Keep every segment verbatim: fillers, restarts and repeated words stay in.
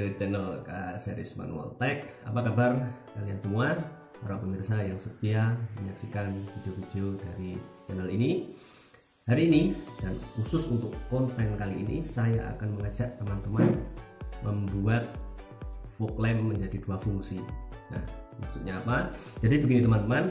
dari channel Kak Series Manual Tech. Apa kabar kalian semua, para pemirsa yang setia menyaksikan video-video dari channel ini. Hari ini dan khusus untuk konten kali ini, saya akan mengajak teman-teman membuat fog lamp menjadi dua fungsi. Nah, maksudnya apa? Jadi begini teman-teman,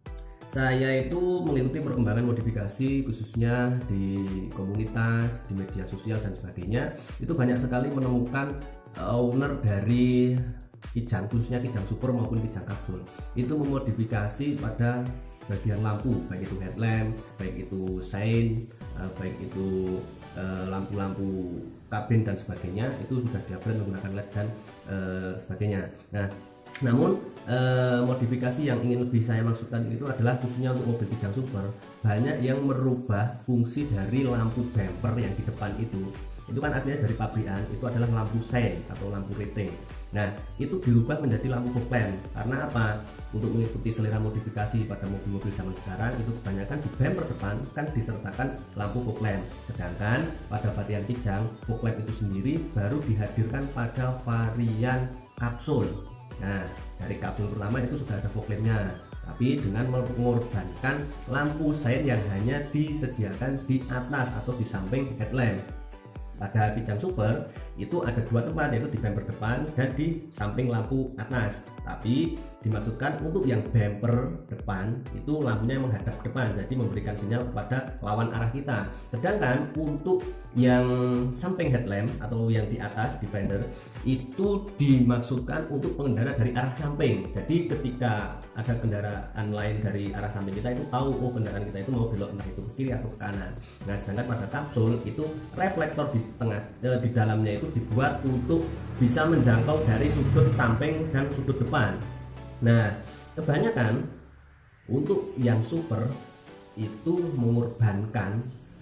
saya itu mengikuti perkembangan modifikasi khususnya di komunitas, di media sosial dan sebagainya. Itu banyak sekali menemukan owner dari kijang, khususnya kijang super maupun kijang kapsul, itu memodifikasi pada bagian lampu, baik itu headlamp, baik itu sein, baik itu lampu-lampu kabin dan sebagainya, itu sudah di-upgrade menggunakan L E D dan uh, sebagainya. Nah, namun eh, modifikasi yang ingin lebih saya maksudkan itu adalah khususnya untuk mobil kijang super, banyak yang merubah fungsi dari lampu bumper yang di depan itu. Itu kan aslinya dari pabrikan, itu adalah lampu sein atau lampu rating. Nah, itu dirubah menjadi lampu fog lamp. Karena apa? Untuk mengikuti selera modifikasi pada mobil-mobil zaman sekarang, itu kebanyakan di bumper depan kan disertakan lampu fog lamp. Sedangkan pada varian kijang, fog lamp itu sendiri baru dihadirkan pada varian kapsul. Nah, dari kapsul pertama itu sudah ada fog lampnya, tapi dengan mengorbankan lampu sein yang hanya disediakan di atas atau di samping headlamp. Pada kijang super itu ada dua tempat, yaitu di bumper depan dan di samping lampu atas. Tapi dimaksudkan untuk yang bumper depan itu lampunya menghadap ke depan, jadi memberikan sinyal kepada lawan arah kita. Sedangkan untuk yang samping headlamp atau yang di atas di fender itu dimaksudkan untuk pengendara dari arah samping. Jadi ketika ada kendaraan lain dari arah samping kita itu tahu, oh kendaraan kita itu mau belok entah itu ke kiri atau ke kanan. Nah, sedangkan pada kapsul itu reflektor di tengah eh, di dalamnya itu dibuat untuk bisa menjangkau dari sudut samping dan sudut depan. Nah, kebanyakan untuk yang super itu mengorbankan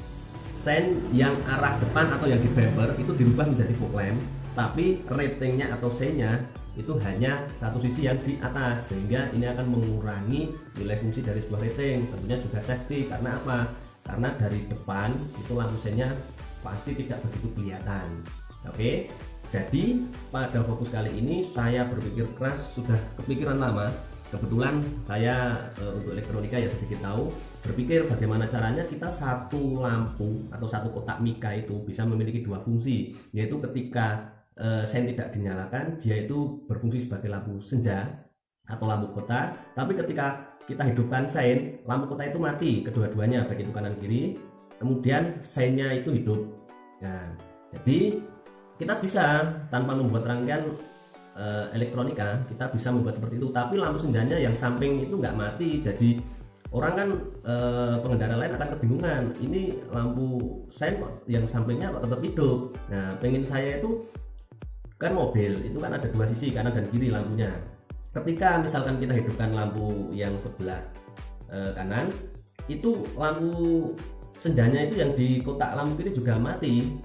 sein yang arah depan atau yang di bumper itu dirubah menjadi fog lamp, tapi ratingnya atau seinnya itu hanya satu sisi yang di atas, sehingga ini akan mengurangi nilai fungsi dari sebuah rating. Tentunya juga safety, karena apa? Karena dari depan itu lampu seinnya pasti tidak begitu kelihatan. Oke, jadi pada fokus kali ini saya berpikir keras, sudah kepikiran lama. Kebetulan saya e, untuk elektronika ya sedikit tahu, berpikir bagaimana caranya kita satu lampu atau satu kotak mika itu bisa memiliki dua fungsi, yaitu ketika e, sein tidak dinyalakan, dia itu berfungsi sebagai lampu senja atau lampu kota. Tapi ketika kita hidupkan sein, lampu kota itu mati kedua-duanya, baik itu kanan kiri, kemudian seinnya itu hidup. Nah, jadi kita bisa tanpa membuat rangkaian Uh, elektronika, kita bisa membuat seperti itu, tapi lampu senjanya yang samping itu nggak mati. Jadi orang kan uh, pengendara lain akan kebingungan, ini lampu sein kok yang sampingnya kok tetap hidup. Nah, pengen saya itu kan mobil itu kan ada dua sisi, kanan dan kiri lampunya. Ketika misalkan kita hidupkan lampu yang sebelah uh, kanan, itu lampu senjanya itu yang di kotak lampu kiri juga mati.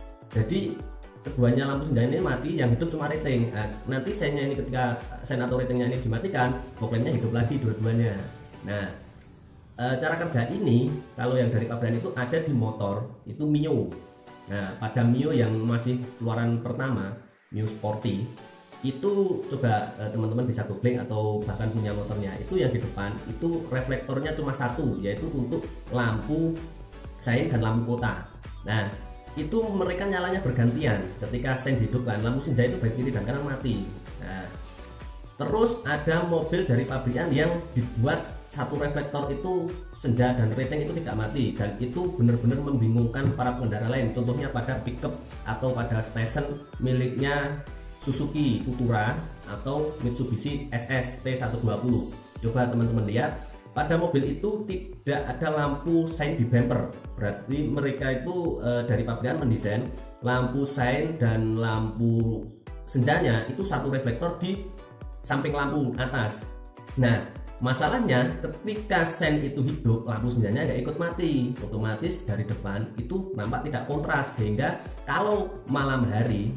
Jadi keduanya lampu senjanya ini mati, yang hidup cuma rating. Nah, nanti seinnya ini ketika sein atau ratingnya ini dimatikan, fog lampnya hidup lagi dua-duanya. Nah, e, cara kerja ini kalau yang dari pabrikan itu ada di motor itu Mio. Nah, pada Mio yang masih keluaran pertama, Mio Sporty, itu coba e, teman-teman bisa googling atau bahkan punya motornya, itu yang di depan itu reflektornya cuma satu, yaitu untuk lampu sein dan lampu kota. Nah, itu mereka nyalanya bergantian. Ketika sein hidupkan, lampu senja itu baik kiri dan kanan mati. Nah, terus ada mobil dari pabrikan yang dibuat satu reflektor itu senja dan rating itu tidak mati, dan itu benar-benar membingungkan para pengendara lain. Contohnya pada pickup atau pada station miliknya Suzuki Futura atau Mitsubishi S S T seratus dua puluh. Coba teman-teman lihat, pada mobil itu tidak ada lampu sein di bumper. Berarti mereka itu e, dari pabrikan mendesain lampu sein dan lampu senjanya itu satu reflektor di samping lampu atas. Nah, masalahnya ketika sein itu hidup, lampu senjanya nggak ikut mati. Otomatis dari depan itu nampak tidak kontras, sehingga kalau malam hari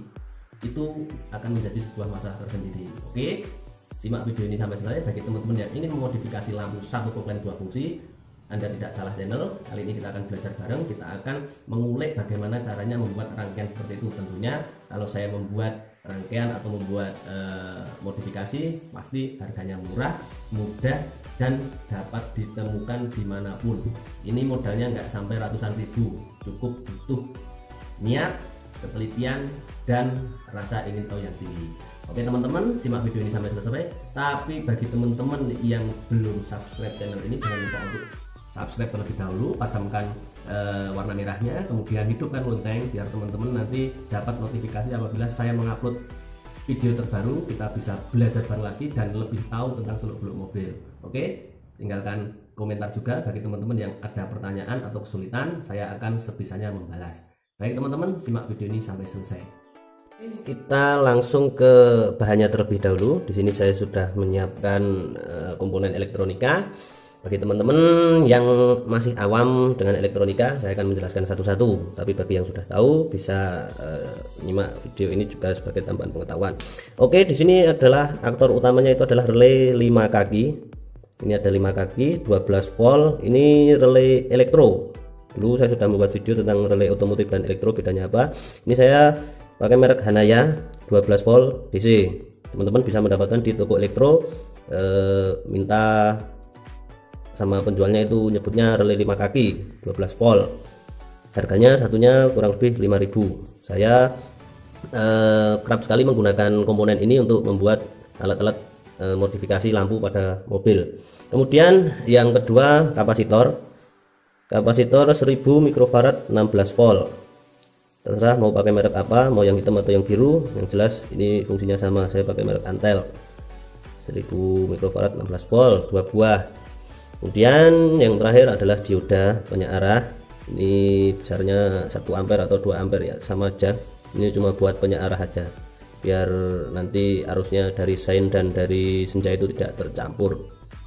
itu akan menjadi sebuah masalah tersendiri. Oke, simak video ini sampai selesai. Bagi teman-teman yang ingin memodifikasi lampu satu fog lamp dua fungsi, Anda tidak salah channel. Kali ini kita akan belajar bareng, kita akan mengulik bagaimana caranya membuat rangkaian seperti itu. Tentunya kalau saya membuat rangkaian atau membuat uh, modifikasi, pasti harganya murah, mudah, dan dapat ditemukan dimanapun. Ini modalnya nggak sampai ratusan ribu, cukup butuh niat, ketelitian, dan rasa ingin tahu yang tinggi. Oke teman-teman, simak video ini sampai selesai. Tapi bagi teman-teman yang belum subscribe channel ini, jangan lupa untuk subscribe terlebih dahulu, padamkan e, warna merahnya, kemudian hidupkan lonceng biar teman-teman nanti dapat notifikasi apabila saya mengupload video terbaru. Kita bisa belajar bareng lagi dan lebih tahu tentang seluk-beluk mobil. Oke, tinggalkan komentar juga bagi teman-teman yang ada pertanyaan atau kesulitan, saya akan sebisanya membalas. Baik teman-teman, simak video ini sampai selesai. Kita langsung ke bahannya terlebih dahulu. Di sini saya sudah menyiapkan e, komponen elektronika. Bagi teman-teman yang masih awam dengan elektronika, saya akan menjelaskan satu-satu. Tapi bagi yang sudah tahu, bisa uh, nyimak video ini juga sebagai tambahan pengetahuan. Oke, di sini adalah aktor utamanya itu adalah relay lima kaki. Ini ada lima kaki, dua belas volt. Ini relay elektro. Dulu saya sudah membuat video tentang relay otomotif dan elektro, bedanya apa. Ini saya pakai merek Hanaya dua belas volt D C. Teman-teman bisa mendapatkan di toko elektro. Uh, minta sama penjualnya itu nyebutnya relay lima kaki dua belas volt, harganya satunya kurang lebih lima ribu. Saya eh, kerap sekali menggunakan komponen ini untuk membuat alat-alat eh, modifikasi lampu pada mobil. Kemudian yang kedua, kapasitor kapasitor seribu mikrofarad enam belas volt. Terserah mau pakai merek apa, mau yang hitam atau yang biru, yang jelas ini fungsinya sama. Saya pakai merek Antel seribu mikrofarad enam belas volt, dua buah. Kemudian yang terakhir adalah dioda banyak arah. Ini besarnya satu ampere atau dua ampere ya, sama aja. Ini cuma buat banyak arah aja, biar nanti arusnya dari sein dan dari senja itu tidak tercampur.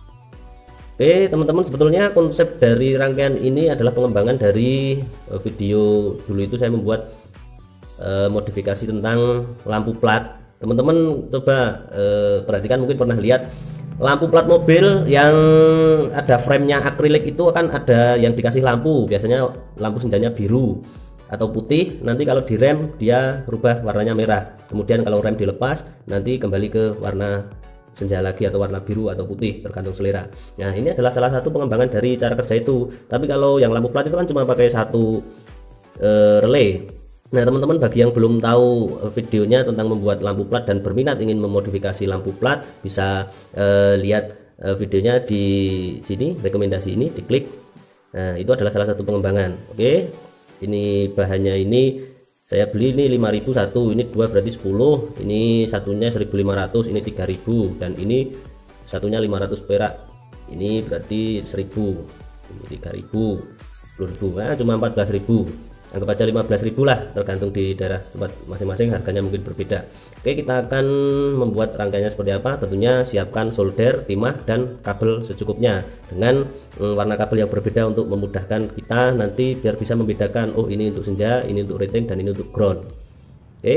Oke teman-teman, sebetulnya konsep dari rangkaian ini adalah pengembangan dari video. Dulu itu saya membuat eh, modifikasi tentang lampu plat. Teman-teman coba eh, perhatikan, mungkin pernah lihat lampu plat mobil yang ada framenya akrilik itu akan ada yang dikasih lampu, biasanya lampu senjanya biru atau putih. Nanti kalau direm dia berubah warnanya merah, kemudian kalau rem dilepas nanti kembali ke warna senja lagi atau warna biru atau putih, tergantung selera. Nah ini adalah salah satu pengembangan dari cara kerja itu. Tapi kalau yang lampu plat itu kan cuma pakai satu e, relay. Nah teman-teman, bagi yang belum tahu videonya tentang membuat lampu plat dan berminat ingin memodifikasi lampu plat, bisa eh, lihat eh, videonya di sini, rekomendasi ini diklik. Nah itu adalah salah satu pengembangan. Oke, ini bahannya ini saya beli ini lima ribu satu, ini dua berarti sepuluh, ini satunya seribu lima ratus, ini tiga ribu, dan ini satunya lima ratus perak, ini berarti seribu, ini tiga ribu, sepuluh ribu, nah cuma empat belas ribu. Anggap aja lima belas ribu lah, tergantung di daerah tempat masing-masing harganya mungkin berbeda. Oke, kita akan membuat rangkaiannya seperti apa. Tentunya siapkan solder, timah, dan kabel secukupnya dengan mm, warna kabel yang berbeda untuk memudahkan kita nanti biar bisa membedakan, oh ini untuk senja, ini untuk rating, dan ini untuk ground. Oke,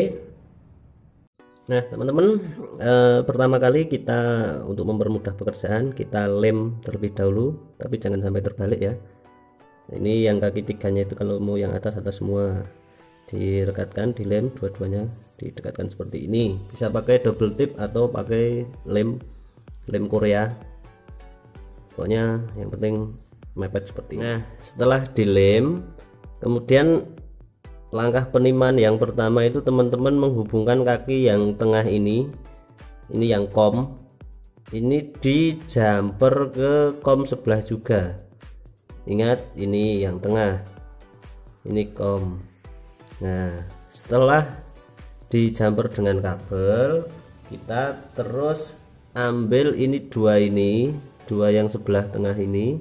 nah teman-teman, eh, pertama kali kita untuk mempermudah pekerjaan kita lem terlebih dahulu, tapi jangan sampai terbalik ya. Ini yang kaki tiganya itu, kalau mau yang atas atas semua direkatkan, dilem dua-duanya, didekatkan seperti ini. Bisa pakai double tip atau pakai lem lem Korea, pokoknya yang penting mepet seperti ini. Nah setelah dilem, kemudian langkah peniman yang pertama itu teman-teman menghubungkan kaki yang tengah ini, ini yang kom, ini di jumper ke kom sebelah juga. Ingat, ini yang tengah, ini kom. Nah setelah di jumper dengan kabel, kita terus ambil ini dua ini dua yang sebelah tengah ini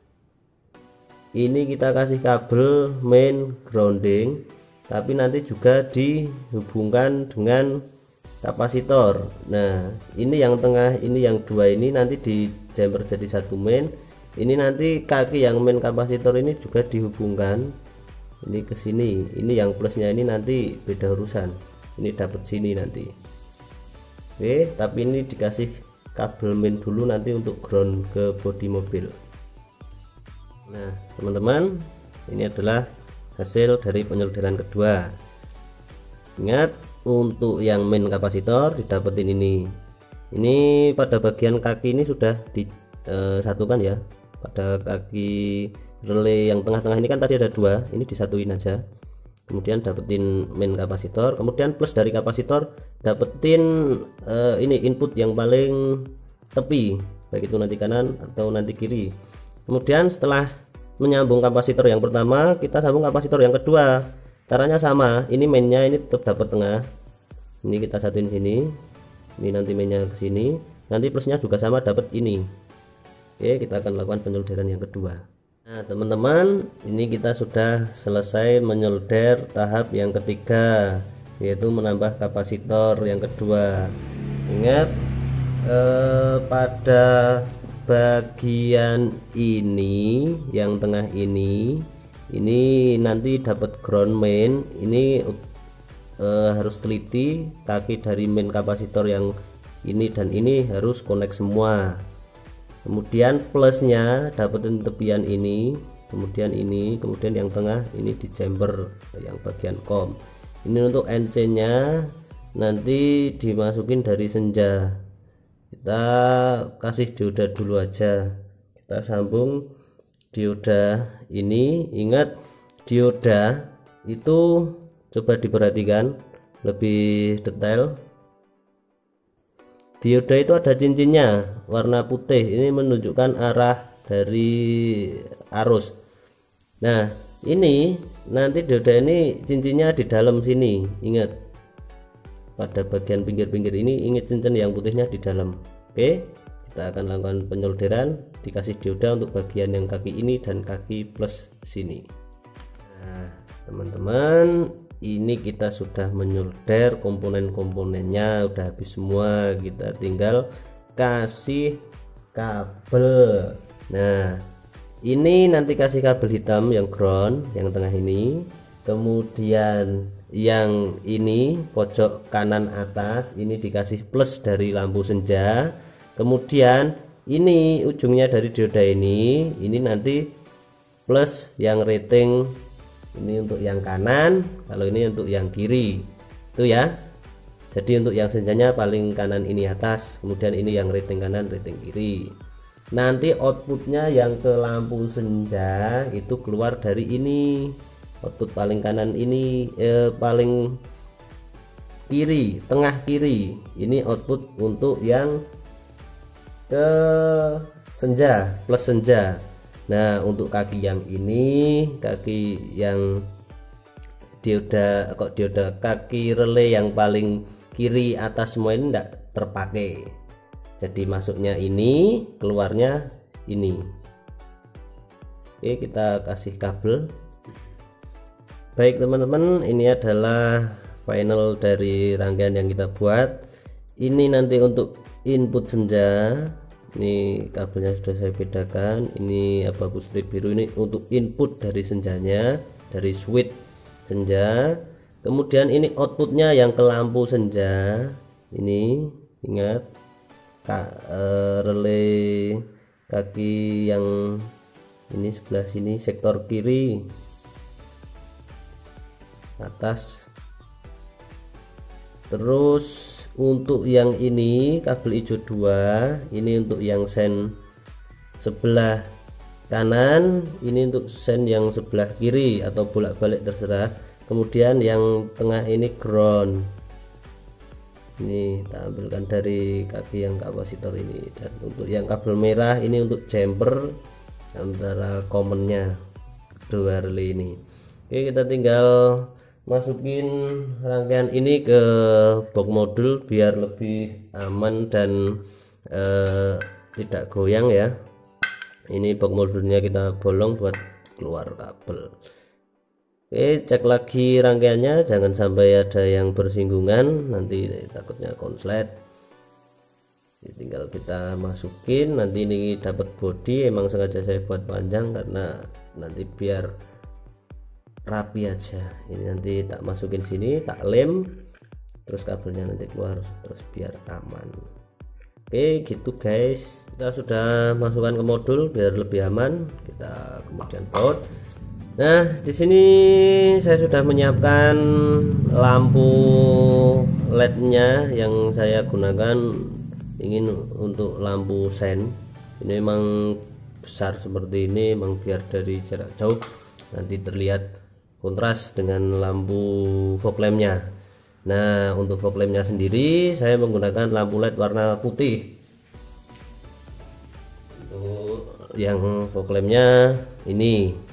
ini kita kasih kabel main grounding, tapi nanti juga dihubungkan dengan kapasitor. Nah ini yang tengah, ini yang dua ini nanti di jumper jadi satu main. Ini nanti kaki yang main kapasitor ini juga dihubungkan ini ke sini. Ini yang plusnya ini nanti beda urusan, ini dapat sini nanti. Oke, tapi ini dikasih kabel main dulu nanti untuk ground ke bodi mobil. Nah teman-teman, ini adalah hasil dari penyolderan kedua. Ingat, untuk yang main kapasitor didapetin ini. Ini pada bagian kaki ini sudah disatukan ya, pada kaki relay yang tengah-tengah ini kan tadi ada dua, ini disatuin aja. Kemudian dapetin main kapasitor, kemudian plus dari kapasitor dapetin uh, ini input yang paling tepi, baik itu nanti kanan atau nanti kiri. Kemudian setelah menyambung kapasitor yang pertama, kita sambung kapasitor yang kedua. Caranya sama, ini mainnya ini tetap dapat tengah, ini kita satuin sini, ini nanti mainnya ke sini, nanti plusnya juga sama dapat ini. Oke, kita akan lakukan penyolderan yang kedua. Nah teman-teman, ini kita sudah selesai menyolder tahap yang ketiga, yaitu menambah kapasitor yang kedua. Ingat eh, pada bagian ini yang tengah ini ini nanti dapat ground main, ini eh, harus teliti kaki dari main kapasitor yang ini dan ini harus connect semua. Kemudian plusnya dapetin tepian ini, kemudian ini, kemudian yang tengah ini di chamber yang bagian kom. Ini untuk N C nya nanti dimasukin dari senja. Kita kasih dioda dulu aja, kita sambung dioda ini. Ingat dioda itu coba diperhatikan lebih detail. Dioda itu ada cincinnya warna putih, ini menunjukkan arah dari arus. Nah ini nanti dioda ini cincinnya di dalam sini, ingat pada bagian pinggir-pinggir ini, ingat cincin yang putihnya di dalam. Oke, kita akan lakukan penyolderan, dikasih dioda untuk bagian yang kaki ini dan kaki plus sini. Nah teman-teman, ini kita sudah menyolder komponen-komponennya, udah habis semua, kita tinggal kasih kabel. Nah ini nanti kasih kabel hitam yang ground yang tengah ini, kemudian yang ini pojok kanan atas ini dikasih plus dari lampu senja, kemudian ini ujungnya dari dioda ini ini nanti plus yang rating. Ini untuk yang kanan, kalau ini untuk yang kiri itu ya. Jadi untuk yang senjanya paling kanan ini atas, kemudian ini yang rating kanan, rating kiri. Nanti outputnya yang ke lampu senja itu keluar dari ini, output paling kanan ini eh, paling kiri, tengah kiri ini output untuk yang ke senja, plus senja. Nah untuk kaki yang ini, kaki yang dioda kok dioda kaki relay yang paling kiri atas semua ini tidak terpakai, jadi masuknya ini, keluarnya ini. Oke, kita kasih kabel. Baik teman-teman, ini adalah final dari rangkaian yang kita buat. Ini nanti untuk input senja, ini kabelnya sudah saya bedakan, ini abu-abu strip biru ini untuk input dari senjanya, dari switch senja. Kemudian ini outputnya yang ke lampu senja, ini ingat Kak, eh, relay kaki yang ini sebelah sini sektor kiri atas. Terus untuk yang ini kabel hijau dua, ini untuk yang sen sebelah kanan, ini untuk sen yang sebelah kiri atau bolak-balik terserah. Kemudian yang tengah ini ground, ini kita ambilkan dari kaki yang kapasitor ini. Dan untuk yang kabel merah ini untuk jumper antara commonnya dua relay ini. Oke, kita tinggal masukin rangkaian ini ke box modul biar lebih aman dan eh, tidak goyang ya. Ini box modulnya kita bolong buat keluar kabel. Oke, cek lagi rangkaiannya, jangan sampai ada yang bersinggungan, nanti takutnya konslet. Jadi tinggal kita masukin, nanti ini dapat body, emang sengaja saya buat panjang karena nanti biar rapi aja. Ini nanti tak masukin sini, tak lem, terus kabelnya nanti keluar, terus biar aman. Oke gitu guys, kita sudah masukkan ke modul biar lebih aman. Kita kemudian baut. Nah, di sini saya sudah menyiapkan lampu L E D-nya yang saya gunakan ingin untuk lampu sen. Ini memang besar seperti ini, memang biar dari jarak jauh nanti terlihat kontras dengan lampu fog lamp-nya. Nah, untuk fog lamp-nya sendiri saya menggunakan lampu L E D warna putih. Untuk yang fog lamp-nya ini.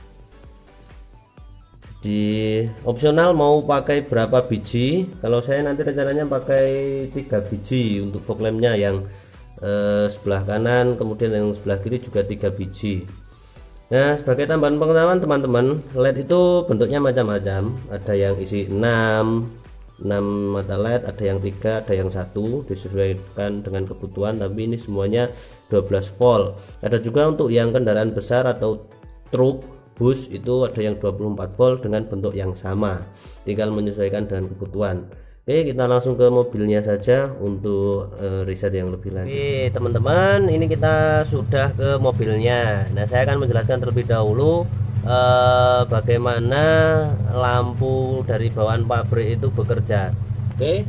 Di opsional mau pakai berapa biji, kalau saya nanti rencananya pakai tiga biji untuk fog lamp-nya yang eh, sebelah kanan, kemudian yang sebelah kiri juga tiga biji. Nah, sebagai tambahan pengetahuan teman-teman, L E D itu bentuknya macam-macam, ada yang isi enam mata L E D, ada yang tiga, ada yang satu, disesuaikan dengan kebutuhan, tapi ini semuanya dua belas volt. Ada juga untuk yang kendaraan besar atau truk, bus, itu ada yang dua puluh empat volt dengan bentuk yang sama, tinggal menyesuaikan dengan kebutuhan. Oke, kita langsung ke mobilnya saja untuk uh, riset yang lebih lanjut. Oke teman-teman, ini kita sudah ke mobilnya. Nah, saya akan menjelaskan terlebih dahulu uh, bagaimana lampu dari bawaan pabrik itu bekerja. Oke,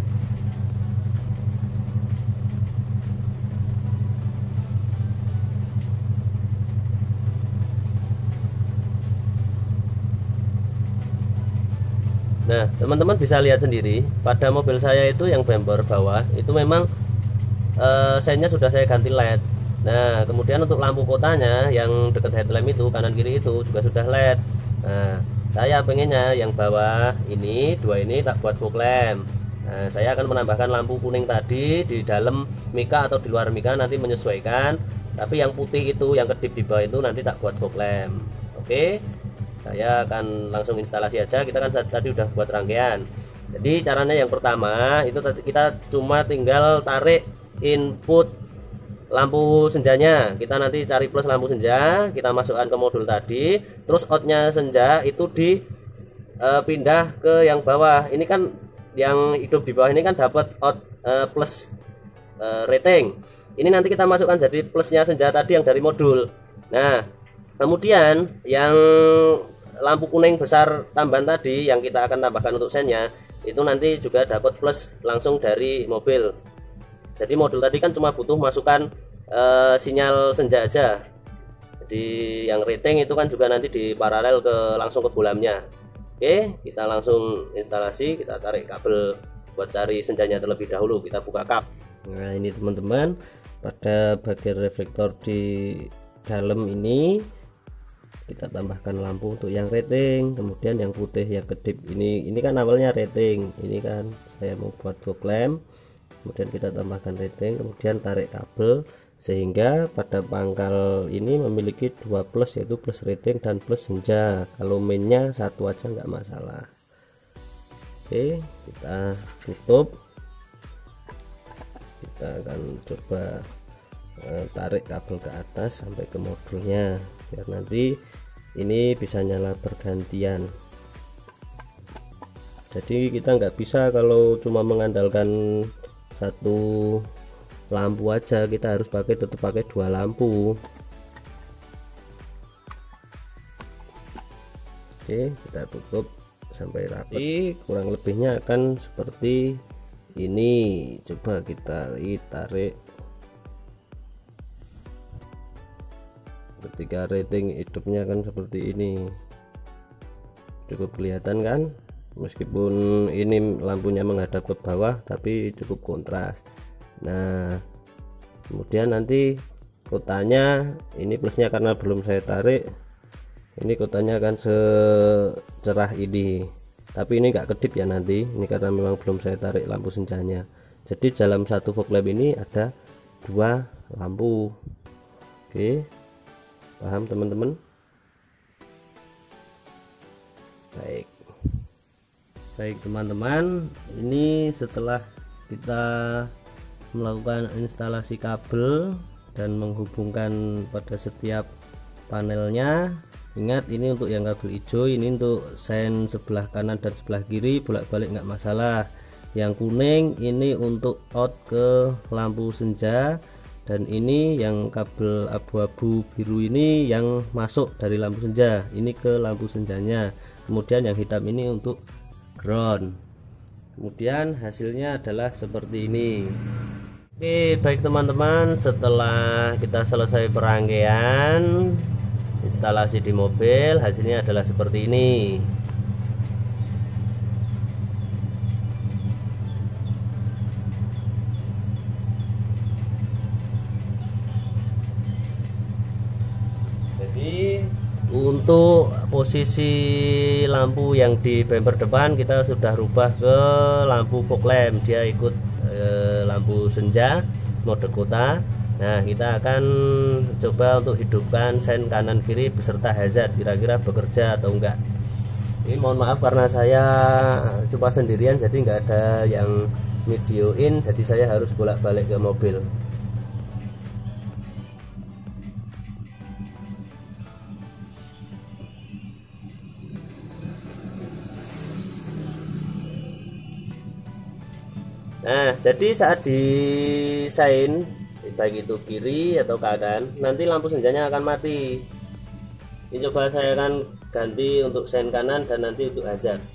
nah teman-teman bisa lihat sendiri pada mobil saya itu yang bumper bawah itu memang e, sennya sudah saya ganti L E D. Nah, kemudian untuk lampu kotanya yang dekat headlamp itu kanan kiri itu juga sudah L E D. Nah, saya pengennya yang bawah ini dua ini tak buat fog lamp. Nah, saya akan menambahkan lampu kuning tadi di dalam mika atau di luar mika nanti menyesuaikan, tapi yang putih itu yang kedip di bawah itu nanti tak buat fog lamp. Oke, saya akan langsung instalasi aja. Kita kan tadi udah buat rangkaian. Jadi caranya yang pertama itu kita cuma tinggal tarik input lampu senjanya. Kita nanti cari plus lampu senja, kita masukkan ke modul tadi, terus outnya senja itu di e, pindah ke yang bawah. Ini kan yang hidup di bawah ini kan dapat out e, plus e, rating. Ini nanti kita masukkan jadi plusnya senja tadi yang dari modul. Nah, kemudian yang lampu kuning besar tambahan tadi yang kita akan tambahkan untuk sennya itu nanti juga dapat plus langsung dari mobil. Jadi modul tadi kan cuma butuh masukkan e, sinyal senja aja. Jadi yang rating itu kan juga nanti di paralel ke langsung ke bolamnya. Oke, kita langsung instalasi. Kita tarik kabel buat cari senjanya terlebih dahulu. Kita buka kap. Nah, ini teman-teman, pada bagian reflektor di dalam ini kita tambahkan lampu untuk yang rating, kemudian yang putih yang kedip ini ini kan awalnya rating, ini kan saya mau buat fog lamp, kemudian kita tambahkan rating, kemudian tarik kabel sehingga pada pangkal ini memiliki dua plus, yaitu plus rating dan plus senja. Kalau mainnya satu aja nggak masalah. Oke, kita tutup. Kita akan coba eh, tarik kabel ke atas sampai ke modulnya biar nanti ini bisa nyala bergantian. Jadi kita nggak bisa kalau cuma mengandalkan satu lampu aja, kita harus pakai tetap pakai dua lampu. Oke, kita tutup sampai rapi. Kurang lebihnya akan seperti ini. Coba kita tarik. Ketika rating hidupnya kan seperti ini, cukup kelihatan kan, meskipun ini lampunya menghadap ke bawah tapi cukup kontras. Nah, kemudian nanti kotanya ini plusnya karena belum saya tarik, ini kotanya akan secerah ini, tapi ini enggak kedip ya nanti, ini karena memang belum saya tarik lampu senjanya. Jadi dalam satu fog lamp ini ada dua lampu. Oke, paham teman-teman? Baik baik teman-teman, ini setelah kita melakukan instalasi kabel dan menghubungkan pada setiap panelnya. Ingat, ini untuk yang kabel hijau, ini untuk sen sebelah kanan dan sebelah kiri bolak-balik nggak masalah. Yang kuning ini untuk out ke lampu senja, dan ini yang kabel abu-abu biru ini yang masuk dari lampu senja, ini ke lampu senjanya. Kemudian yang hitam ini untuk ground. Kemudian hasilnya adalah seperti ini. Oke, baik teman-teman, setelah kita selesai perangkaian instalasi di mobil, hasilnya adalah seperti ini. Jadi untuk posisi lampu yang di bumper depan kita sudah rubah ke lampu fog lamp, dia ikut eh, lampu senja mode kota. Nah, kita akan coba untuk hidupkan sen kanan kiri beserta hazard, kira-kira bekerja atau enggak. Ini mohon maaf karena saya coba sendirian, jadi nggak ada yang videoin, jadi saya harus bolak-balik ke mobil. Nah, jadi saat desain baik itu kiri atau kanan, nanti lampu senjanya akan mati. Ini coba saya akan ganti untuk sen kanan dan nanti untuk hazard.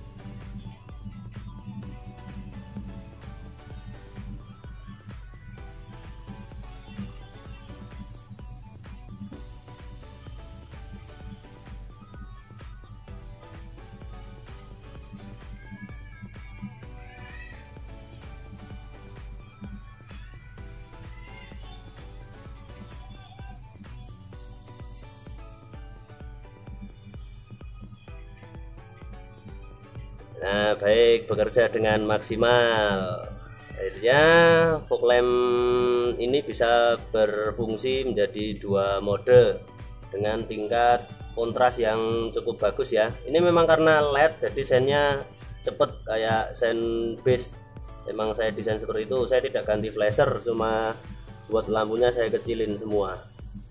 Nah, baik, bekerja dengan maksimal. Akhirnya fog lamp ini bisa berfungsi menjadi dua mode dengan tingkat kontras yang cukup bagus ya. Ini memang karena L E D jadi sennya cepet kayak sen base. Memang saya desain seperti itu. Saya tidak ganti flasher, cuma buat lampunya saya kecilin semua.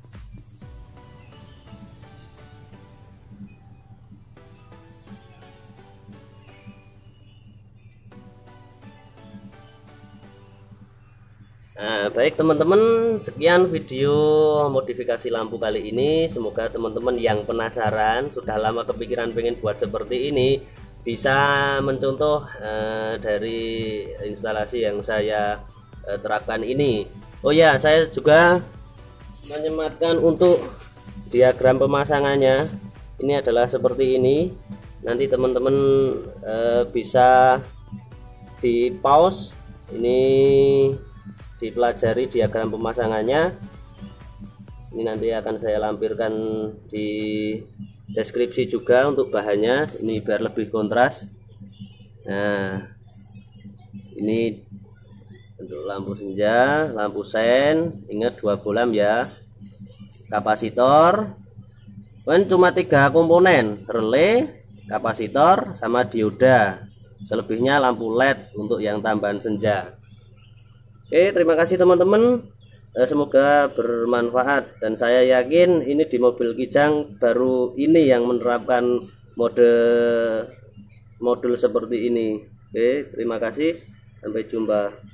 Nah, baik teman-teman, sekian video modifikasi lampu kali ini. Semoga teman-teman yang penasaran, sudah lama kepikiran pengen buat seperti ini, bisa mencontoh eh, dari instalasi yang saya eh, terapkan ini. Oh ya, saya juga menyematkan untuk diagram pemasangannya. Ini adalah seperti ini. Nanti teman-teman eh, bisa di pause ini, dipelajari diagram pemasangannya. Ini nanti akan saya lampirkan di deskripsi juga untuk bahannya, ini biar lebih kontras. Nah, ini untuk lampu senja, lampu sen, ingat dua bolam ya. Kapasitor kan cuma tiga komponen, relay, kapasitor sama dioda. Selebihnya lampu L E D untuk yang tambahan senja. Oke, terima kasih teman-teman, semoga bermanfaat, dan saya yakin ini di mobil Kijang baru ini yang menerapkan mode modul seperti ini. Oke, terima kasih, sampai jumpa.